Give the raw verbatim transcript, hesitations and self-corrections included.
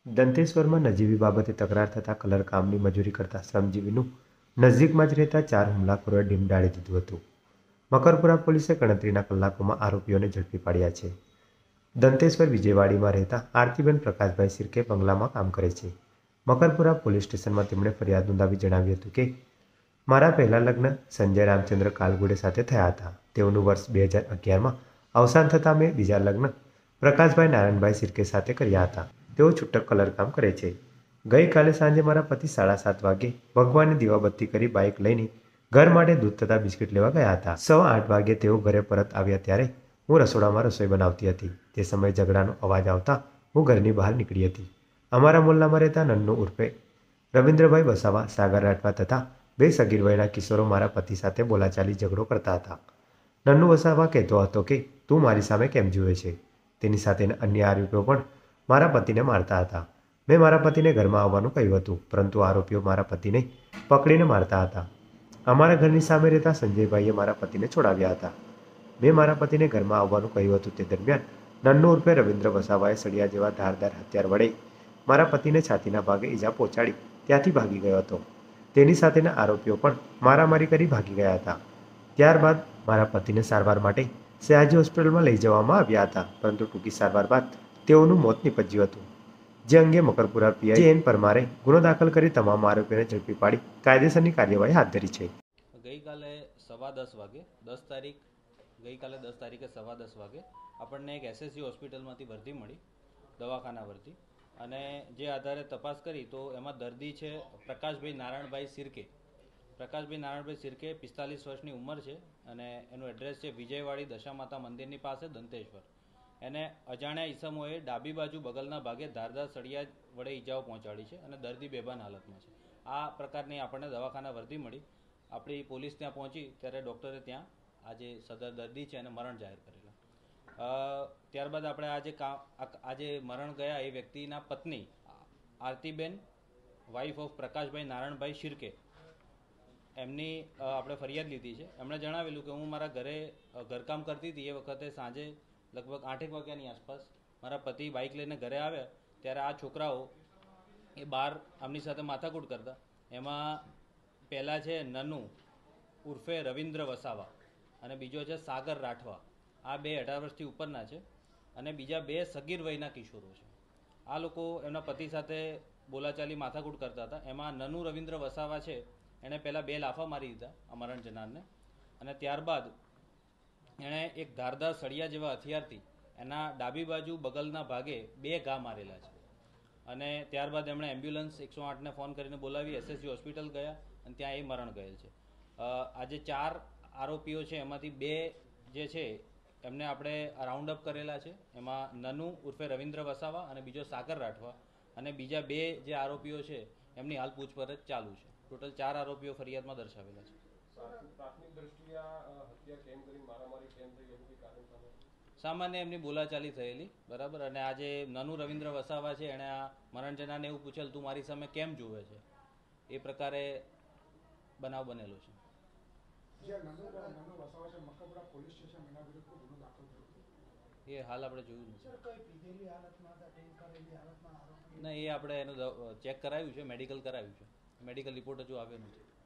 દંતેશ્વરમાં નજીવી બાબતે તકરાર થતાં કલરકામની મજૂરી કરતા શ્રમજીવીનું નજીકમાં જ રહેતા ચાર હુમલાખોરોએ ડીમડાળી દીધું હતું. મકરપુરા પોલીસે ગણતરીના કલાકોમાં આરોપીઓને ઝડપી પાડ્યા છે. દંતેશ્વર વિજયવાડીમાં રહેતા આરતીબેન પ્રકાશભાઈ શિર્કે બંગલામાં કામ કરે છે. મકરપુરા પોલીસ સ્ટેશનમાં તેમણે ફરિયાદ નોંધાવી જણાવ્યું હતું કે મારા પહેલા લગ્ન સંજય રામચંદ્ર કાલગુડે સાથે થયા હતા. તેઓનું વર્ષ બે હજાર અગિયારમાં અવસાન થતાં મેં બીજા લગ્ન પ્રકાશભાઈ નારાયણભાઈ શિર્કે સાથે કર્યા હતા. તેઓ છૂટક કલરકામ કરે છે. ગઈકાલે સાંજે મારા પતિ સાડા સાત વાગે ભગવાનની દીવાબત્તી કરી બાઇક લઈને ઘર માટે દૂધ તથા બિસ્કિટ લેવા ગયા હતા. સવા આઠ વાગે તેઓ ઘરે પરત આવ્યા ત્યારે હું રસોડામાં રસોઈ બનાવતી હતી. તે સમયે ઝઘડાનો અવાજ આવતા હું ઘરની બહાર નીકળી હતી. અમારા મોહલ્લામાં રહેતા નન્નુ ઉર્ફે રવિન્દ્રભાઈ વસાવા, સાગર રાઠવા તથા બે સગીર વયના કિશોરો મારા પતિ સાથે બોલાચાલી ઝઘડો કરતા હતા. નન્નુ વસાવા કહેતો હતો કે તું મારી સામે કેમ જુએ છે. તેની સાથેના અન્ય આરોપીઓ પણ મારા પતિને મારતા હતા. મેં મારા પતિને ઘરમાં આવવાનું કહ્યું હતું, પરંતુ આરોપીઓ મારા પતિને પકડીને મારતા હતા. અમારા ઘરની સામે રહેતા સંજયભાઈએ મારા પતિને છોડાવ્યા હતા. મેં મારા પતિને ઘરમાં આવવાનું કહ્યું હતું. તે દરમિયાન નન્નુ ઉર્ફે રવિન્દ્ર વસાવાએ સળિયા જેવા ધારદાર હથિયાર વડે મારા પતિને છાતીના ભાગે ઈજા પહોંચાડી ત્યાંથી ભાગી ગયો હતો. તેની સાથેના આરોપીઓ પણ મારામારી કરી ભાગી ગયા હતા. ત્યારબાદ મારા પતિને સારવાર માટે સયાજી હોસ્પિટલમાં લઈ જવામાં આવ્યા હતા, પરંતુ ટૂંકી સારવાર બાદ તેઓનું મોત નીપજ્યું હતું. જે અંગે મકરપુરા પીઆઈ જે એન પરમારે ગુનો દાખલ કરી તમામ આરોપીઓને ઝડપી પાડી કાયદેસરની કાર્યવાહી હાથ ધરી છે. ગઈકાલે સવા દસ વાગે દસ તારીખ ગઈકાલે દસ તારીખે સવા દસ વાગે આપણને એક એસએસજી હોસ્પિટલમાંથી વર્દી મળી, દવાખાના વર્દી, અને જે આધારે તપાસ કરી તો એમાં દર્દી છે પ્રકાશભાઈ નારાયણભાઈ શિર્કે. પ્રકાશભાઈ નારાયણભાઈ શિર્કે પિસ્તાલીસ વર્ષની ઉંમર છે અને એનું એડ્રેસ છે વિજયવાડી દશામાતા મંદિરની પાસે દંતેશ્વર. એને અજાણ્યા ઈસમોએ ડાબી બાજુ બગલના ભાગે ધારદાર સળિયા વડે ઈજાઓ પહોંચાડી છે અને દર્દી બેભાન હાલતમાં છે. આ પ્રકારની આપણને દવાખાના વર્દી મળી. આપણી પોલીસ ત્યાં પહોંચી ત્યારે ડૉક્ટરે ત્યાં આજે સદર દર્દી છે એને મરણ જાહેર કરેલા. ત્યારબાદ આપણે આજે કામ આજે મરણ ગયા એ વ્યક્તિના પત્ની આરતીબેન, વાઇફ ઓફ પ્રકાશભાઈ નારાયણભાઈ શિર્કે, એમની આપણે ફરિયાદ લીધી છે. એમણે જણાવેલું કે હું મારા ઘરે ઘરકામ કરતી હતી એ વખતે સાંજે લગભગ આઠેક વાગ્યાની આસપાસ મારા પતિ બાઇક લઈને ઘરે આવ્યા ત્યારે આ છોકરાઓ એ બહાર આમની સાથે માથાકૂટ કરતા. એમાં પહેલાં છે નનુ ઉર્ફે રવિન્દ્ર વસાવા અને બીજો છે સાગર રાઠવા. આ બે અઢાર વર્ષથી ઉપરના છે અને બીજા બે સગીર વયના કિશોરો છે. આ લોકો એમના પતિ સાથે બોલાચાલી માથાકૂટ કરતા હતા. એમાં નનુ રવિન્દ્ર વસાવા છે એણે પહેલાં બે લાફા મારી દીધા અમરણ જનારને, અને ત્યારબાદ એણે એક ધારદાર સળિયા જેવા હથિયારથી એના ડાબી બાજુ બગલના ભાગે બે ઘા મારેલા છે. અને ત્યારબાદ એમણે એમ્બ્યુલન્સ એકસો આઠને ફોન કરીને બોલાવી એસએસજી હોસ્પિટલ ગયા અને ત્યાં એ મરણ ગયેલ છે. આજે ચાર આરોપીઓ છે એમાંથી બે જે છે એમને આપણે રાઉન્ડ અપ કરેલા છે. એમાં નનુ ઉર્ફે રવિન્દ્ર વસાવા અને બીજો સાગર રાઠવા, અને બીજા બે જે આરોપીઓ છે એમની હાલ પૂછપરછ ચાલુ છે. ટોટલ ચાર આરોપીઓ ફરિયાદમાં દર્શાવેલા છે. સામાન્ય એમની બોલાચાલી થયેલી, બરાબર. અને આજે નનુ રવિન્દ્ર વસાવા છે એણે આ મરણ જનારને એવું પૂછેલ તું મારી સામે કેમ જુએ છે, એ પ્રકારે બનાવ બનેલો છે. એ હાલ આપણે જોયું નથી. ના, એ આપણે એનું ચેક કરાવ્યું છે, મેડિકલ કરાવ્યું છે. મેડિકલ રિપોર્ટ હજુ આવ્યો નથી.